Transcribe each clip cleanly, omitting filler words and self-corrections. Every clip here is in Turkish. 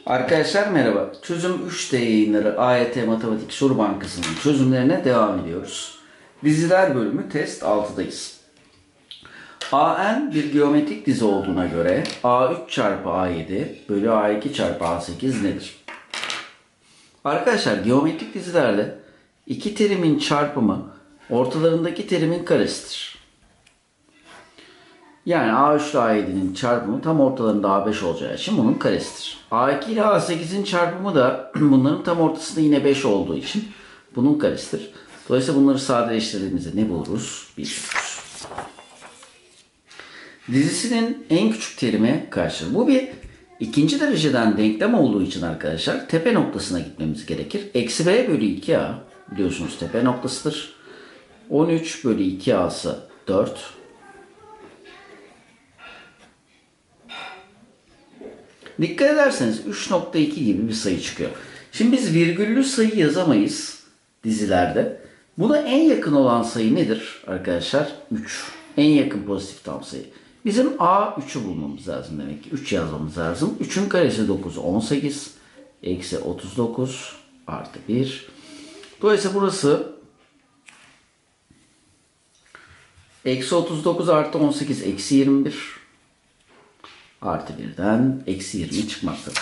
Arkadaşlar merhaba. Çözüm 3D yayınları AYT Matematik Soru Bankası'nın çözümlerine devam ediyoruz. Diziler bölümü test 6'dayız. AN bir geometrik dizi olduğuna göre A3 çarpı A7 bölü A2 çarpı A8 nedir? Arkadaşlar geometrik dizilerde iki terimin çarpımı ortalarındaki terimin karesidir. Yani A3 ile A7'nin çarpımı tam ortalarında A5 olacağı için bunun karesidir. A2 ile A8'in çarpımı da bunların tam ortasında yine 5 olduğu için bunun karesidir. Dolayısıyla bunları sadeleştirdiğimizde ne buluruz? 1 buluruz. Dizisinin en küçük terimi kaçtır? Bu bir ikinci dereceden denklem olduğu için arkadaşlar tepe noktasına gitmemiz gerekir. Eksi B bölü 2A biliyorsunuz tepe noktasıdır. 13 bölü 2A'sı 4. Dikkat ederseniz 3.2 gibi bir sayı çıkıyor. Şimdi biz virgüllü sayı yazamayız dizilerde. Buna en yakın olan sayı nedir arkadaşlar? 3. En yakın pozitif tam sayı. Bizim A3'ü bulmamız lazım demek ki. 3 yazmamız lazım. 3'ün karesi 9, 18. Eksi 39 artı 1. Dolayısıyla burası eksi 39 artı 18 eksi 21. Artı 1'den eksi 20 çıkmaktadır.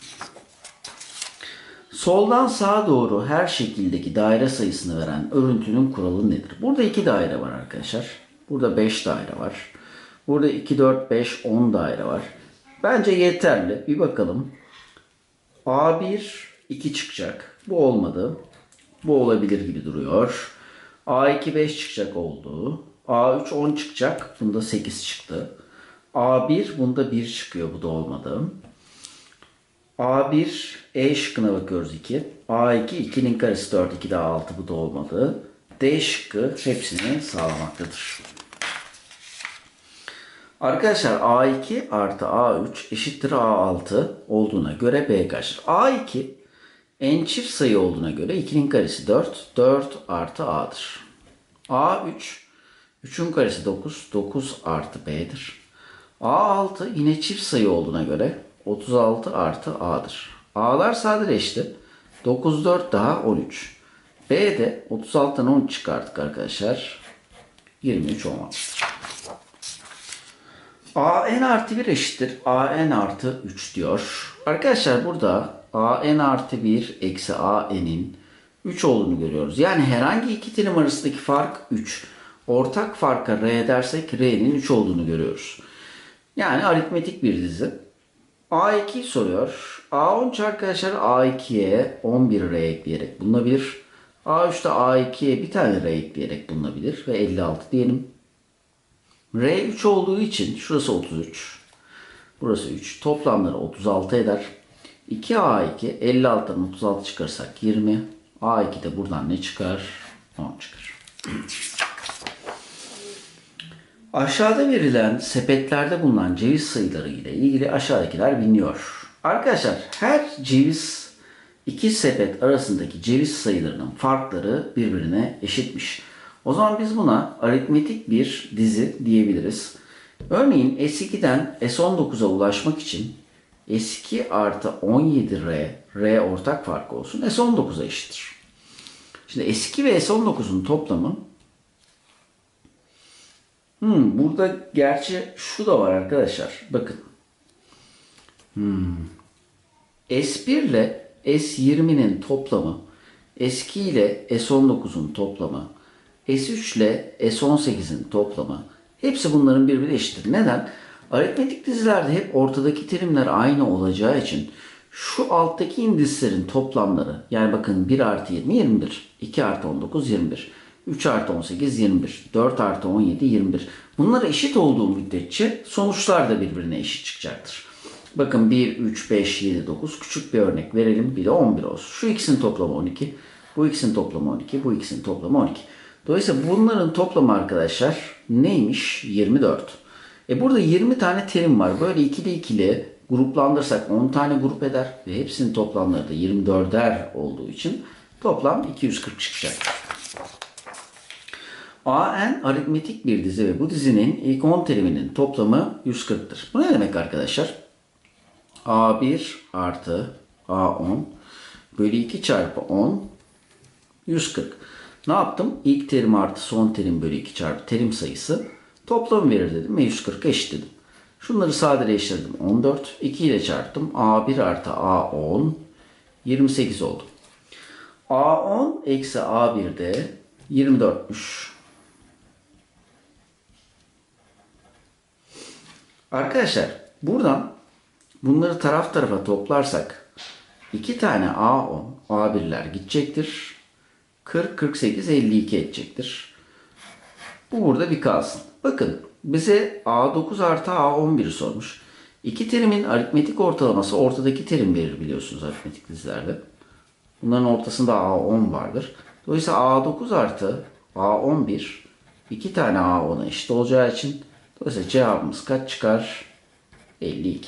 Soldan sağa doğru her şekildeki daire sayısını veren örüntünün kuralı nedir? Burada 2 daire var arkadaşlar. Burada 5 daire var. Burada 2, 4, 5, 10 daire var. Bence yeterli. Bir bakalım. A1 2 çıkacak. Bu olmadı. Bu olabilir gibi duruyor. A2 5 çıkacak oldu. A3 10 çıkacak. Bunda 8 çıktı. A1 bunda 1 çıkıyor. Bu da olmadı. A1 E şıkkına bakıyoruz 2. A2 2'nin karesi 4. 2 daha 6. Bu da olmadı. D şıkkı hepsini sağlamaktadır. Arkadaşlar A2 artı A3 eşittir A6 olduğuna göre B kaçtır? A2 en çift sayı olduğuna göre 2'nin karesi 4. 4 artı A'dır. A3 3'ün karesi 9. 9 artı B'dir. A6 yine çift sayı olduğuna göre 36 artı A'dır. A'lar sadeleşti. 9, 4 daha 13. B'de 36'dan 13 çıkarttık arkadaşlar. 23 olmaktadır. AN artı 1 eşittir. AN artı 3 diyor. Arkadaşlar burada AN artı 1 eksi AN'in 3 olduğunu görüyoruz. Yani herhangi iki terim arasındaki fark 3. Ortak farka R dersek R'nin 3 olduğunu görüyoruz. Yani aritmetik bir dizi. A2'yi soruyor. A13 arkadaşlar A2'ye 11R ekleyerek bulunabilir. A3'te A2'ye bir tane R ekleyerek bulunabilir. Ve 56 diyelim. R 3 olduğu için şurası 33. Burası 3. Toplamları 36 eder. 2A2 56'dan 36 çıkarsak 20. A2 de buradan ne çıkar? 10 çıkar. Aşağıda verilen sepetlerde bulunan ceviz sayıları ile ilgili aşağıdakiler biliniyor. Arkadaşlar her ceviz iki sepet arasındaki ceviz sayılarının farkları birbirine eşitmiş. O zaman biz buna aritmetik bir dizi diyebiliriz. Örneğin S2'den S19'a ulaşmak için S2 artı 17R, R ortak fark olsun S19'a eşittir. Şimdi S2 ve S19'un toplamı burada gerçi şu da var arkadaşlar. Bakın. S1 ile S20'nin toplamı, S2 ile S19'un toplamı, S3 ile S18'in toplamı. Hepsi bunların birbirine eşittir. Neden? Aritmetik dizilerde hep ortadaki terimler aynı olacağı için şu alttaki indislerin toplamları, yani bakın 1 artı 20 21, 2 artı 19 21. 3 artı 18 21. 4 artı 17 21. Bunlar eşit olduğu müddetçe sonuçlar da birbirine eşit çıkacaktır. Bakın 1, 3, 5, 7, 9. Küçük bir örnek verelim. Bir de 11 olsun. Şu ikisinin toplamı 12. Bu ikisinin toplamı 12. Bu ikisinin toplamı 12. Dolayısıyla bunların toplamı arkadaşlar neymiş? 24. Burada 20 tane terim var. Böyle ikili ikili gruplandırsak 10 tane grup eder. Ve hepsinin toplamları da 24'er olduğu için toplam 240 çıkacaktır. AN aritmetik bir dizi ve bu dizinin ilk 10 teriminin toplamı 140'tır. Bu ne demek arkadaşlar? A1 artı A10 bölü 2 çarpı 10 140. Ne yaptım? İlk terim artı son terim bölü 2 çarpı terim sayısı toplamı verir dedim ve 140'a eşitledim. Şunları sadeleştirdim. 14. 2 ile çarptım. A1 artı A10 28 oldu. A10 eksi A1 de 24'müş. Arkadaşlar buradan bunları taraf tarafa toplarsak 2 tane A10, A1'ler gidecektir. 40, 48, 52 edecektir. Bu burada bir kalsın. Bakın bize A9 artı A11'i sormuş. İki terimin aritmetik ortalaması ortadaki terim verir biliyorsunuz aritmetik dizilerde. Bunların ortasında A10 vardır. Dolayısıyla A9 artı A11 iki tane A10'a eşit olacağı için dolayısıyla cevabımız kaç çıkar? 52.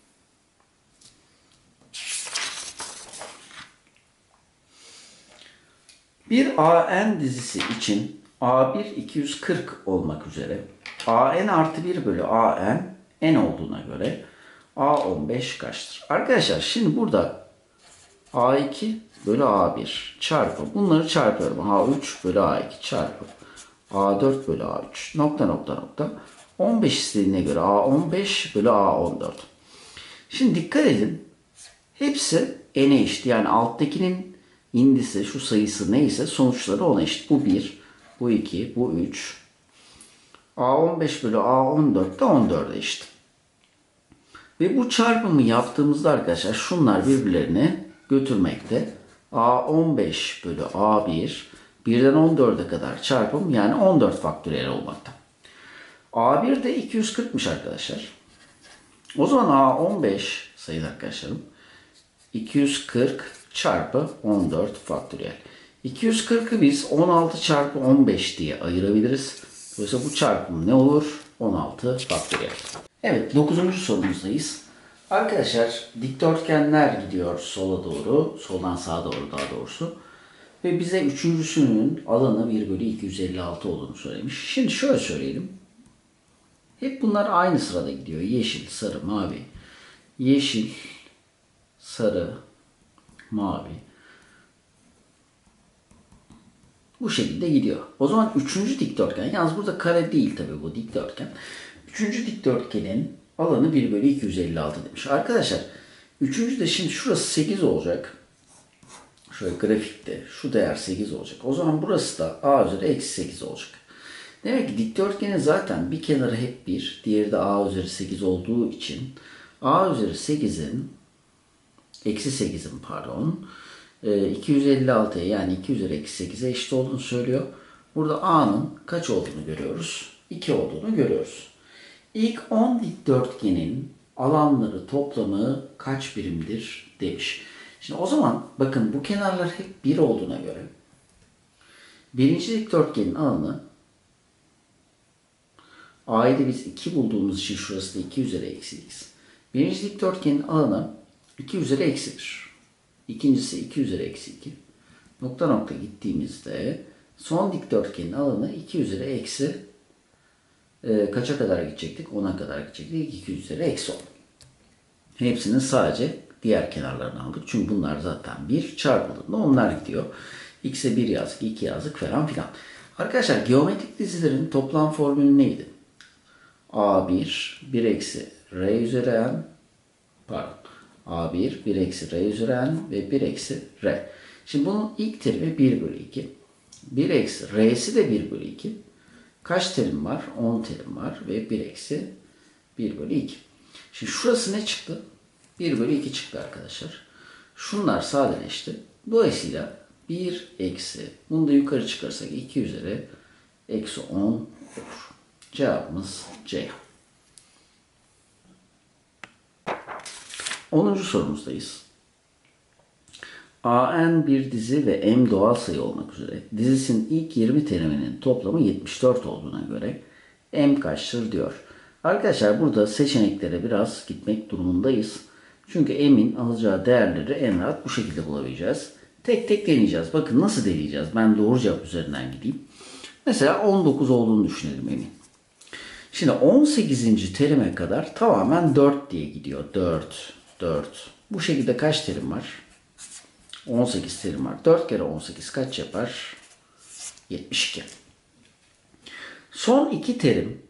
Bir AN dizisi için A1 240 olmak üzere AN artı 1 bölü AN n olduğuna göre A15 kaçtır? Arkadaşlar şimdi burada A2 bölü A1 çarpı bunları çarpıyorum. A3 bölü A2 çarpı A4 bölü A3 nokta nokta nokta 15 istediğine göre A15 bölü A14. Şimdi dikkat edin. Hepsi n'e eşit. Yani alttakinin indisi şu sayısı neyse sonuçları ona eşit. Bu 1, bu 2, bu 3. A15 bölü A14 de 14'e eşit. Ve bu çarpımı yaptığımızda arkadaşlar şunlar birbirlerine götürmekte. A15 bölü A1 birden 14'e kadar çarpım yani 14 faktöriyel olmakta. A1 de 240'mış arkadaşlar. O zaman A15 sayın arkadaşlarım 240 çarpı 14 faktöriyel. 240'ı biz 16 çarpı 15 diye ayırabiliriz. Dolayısıyla bu çarpım ne olur? 16 faktöriyel. Evet 9. sorumuzdayız. Arkadaşlar dikdörtgenler gidiyor sola doğru. Soldan sağa doğru daha doğrusu. Ve bize üçüncüsünün alanı 1 bölü 256 olduğunu söylemiş. Şimdi şöyle söyleyelim. Hep bunlar aynı sırada gidiyor. Yeşil, sarı, mavi. Yeşil, sarı, mavi. Bu şekilde gidiyor. O zaman üçüncü dikdörtgen, yalnız burada kare değil tabii bu dikdörtgen. Üçüncü dikdörtgenin alanı 1 bölü 256 demiş. Arkadaşlar üçüncü de şimdi şurası 8 olacak. Şöyle grafikte şu değer 8 olacak. O zaman burası da a üzeri eksi 8 olacak. Demek ki dikdörtgenin zaten bir kenarı hep 1, diğeri de a üzeri 8 olduğu için a üzeri 8'in eksi 8'in pardon 256'ya yani 2 üzeri eksi 8'e eşit olduğunu söylüyor. Burada a'nın kaç olduğunu görüyoruz? 2 olduğunu görüyoruz. İlk 10 dikdörtgenin alanları toplamı kaç birimdir demiş. Şimdi o zaman bakın bu kenarlar hep 1 olduğuna göre birinci dikdörtgenin alanı a'yı da biz 2 bulduğumuz için şurası da 2 üzeri eksi x. Birinci dikdörtgenin alanı 2 üzeri eksi 1. İkincisi 2 üzeri eksi 2. Nokta nokta gittiğimizde son dikdörtgenin alanı 2 üzeri eksi kaça kadar gidecektik? 10'a kadar gidecektik. 2 üzeri eksi 10. Hepsinin sadece diğer kenarlarını aldık. Çünkü bunlar zaten 1 çarpıldığında onlar gidiyor. X'e 1 yazdık, 2 yazdık falan filan. Arkadaşlar geometrik dizilerin toplam formülü neydi? A1 1 eksi R üzeri N pardon. A1 1 eksi R üzeri N ve 1 eksi R. Şimdi bunun ilk terimi 1 bölü 2. 1 eksi R'si de 1 bölü 2. Kaç terim var? 10 terim var ve 1 eksi 1 bölü 2. Şimdi şurası ne çıktı? 1 bölü 2 çıktı arkadaşlar. Şunlar sadeleşti. Dolayısıyla 1 eksi, bunu da yukarı çıkarsak 2 üzeri eksi 10 olur. Cevabımız C. 10. sorumuzdayız. AN bir dizi ve M doğal sayı olmak üzere dizisinin ilk 20 teriminin toplamı 74 olduğuna göre M kaçtır diyor. Arkadaşlar burada seçeneklere biraz gitmek durumundayız. Çünkü M'in alacağı değerleri en rahat bu şekilde bulabileceğiz. Tek tek deneyeceğiz. Bakın nasıl deneyeceğiz? Ben doğru cevap üzerinden gideyim. Mesela 19 olduğunu düşünelim M'in. Şimdi 18. terime kadar tamamen 4 diye gidiyor. 4, 4. Bu şekilde kaç terim var? 18 terim var. 4 kere 18 kaç yapar? 72. Son iki terim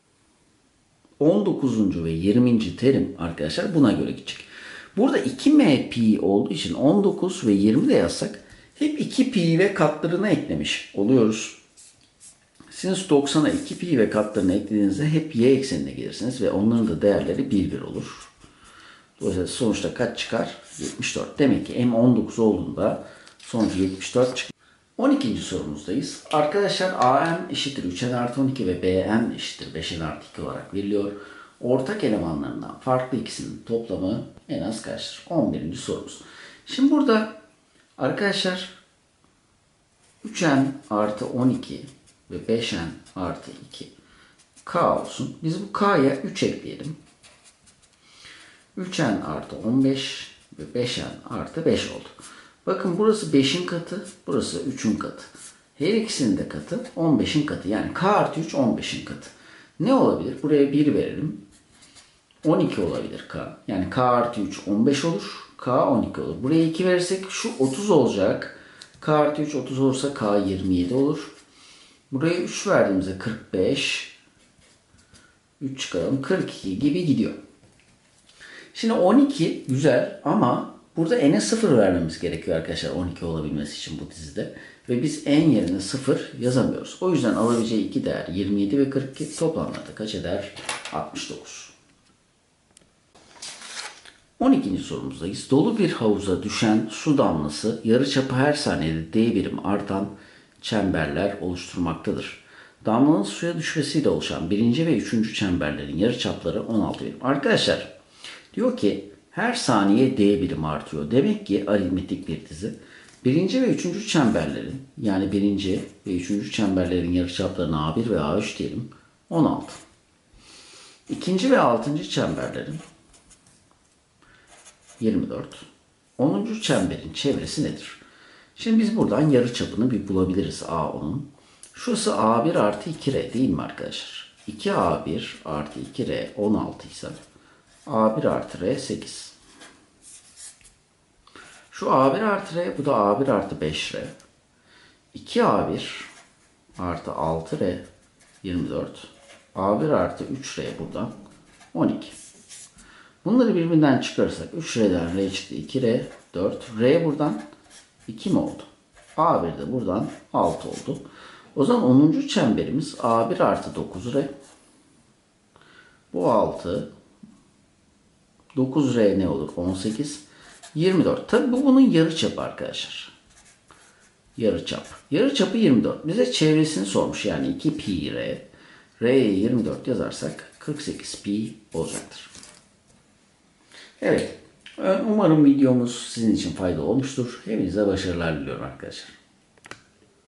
19. ve 20. terim arkadaşlar buna göre gidecek. Burada 2m pi olduğu için 19 ve 20 de yazsak hep 2 pi ve katlarına eklemiş oluyoruz. Sinüs 90'a 2 pi ve katlarını eklediğinizde hep y eksenine gelirsiniz ve onların da değerleri 1 olur. Dolayısıyla sonuçta kaç çıkar? 74. Demek ki m 19 olduğunda sonucu 74 çıkıyor. 12. sorumuzdayız. Arkadaşlar an eşittir 3n artı 12 ve bn eşittir 5n artı 2 olarak veriliyor. Ortak elemanlarından farklı ikisinin toplamı en az kaçtır? 11. sorumuz. Şimdi burada arkadaşlar 3n artı 12 ve 5n artı 2 k olsun. Biz bu k'ya 3 ekleyelim. 3n artı 15 ve 5n artı 5 oldu. Bakın burası 5'in katı, burası 3'ün katı. Her ikisinin de katı 15'in katı. Yani k artı 3 15'in katı. Ne olabilir? Buraya 1 verelim. 12 olabilir k. Yani k artı 3 15 olur. K 12 olur. Buraya 2 verirsek şu 30 olacak. K artı 3 30 olursa k 27 olur. Buraya 3 verdiğimizde 45. 3 çıkaralım. 42 gibi gidiyor. Şimdi 12 güzel ama burada n'e 0 vermemiz gerekiyor arkadaşlar 12 olabilmesi için bu dizide. Ve biz n yerine 0 yazamıyoruz. O yüzden alabileceği iki değer 27 ve 42 toplamlarda kaç eder? 69. 12. sorumuzdayız. Dolu bir havuza düşen su damlası yarıçapı her saniyede d birim artan çemberler oluşturmaktadır. Damlanın suya düşmesiyle oluşan birinci ve üçüncü çemberlerin yarıçapları 16 birim. Arkadaşlar diyor ki her saniye d birim artıyor. Demek ki aritmetik bir dizi. Birinci ve üçüncü çemberlerin yani birinci ve üçüncü çemberlerin yarıçaplarını A1 ve A3 diyelim 16. İkinci ve altıncı çemberlerin 24. 10. çemberin çevresi nedir? Şimdi biz buradan yarıçapını bir bulabiliriz A10'un. Şurası A1 artı 2R değil mi arkadaşlar? 2A1 artı 2R 16 ise A1 artı R 8. Şu A1 artı R bu da A1 artı 5R. 2A1 artı 6R 24. A1 artı 3R buradan 12. Bunları birbirinden çıkarırsak 3R'den R çıktı 2R 4. R buradan 2 mi oldu? A1 de buradan 6 oldu. O zaman 10. çemberimiz A1 artı 9R. Bu 6. 9R ne olur? 18. 24. Tabi bu bunun yarıçapı arkadaşlar. Yarıçap. Yarıçapı 24. Bize çevresini sormuş. Yani 2 pi R. R'ye 24 yazarsak 48 pi olacaktır. Evet. Umarım videomuz sizin için faydalı olmuştur. Hepinize başarılar diliyorum arkadaşlar.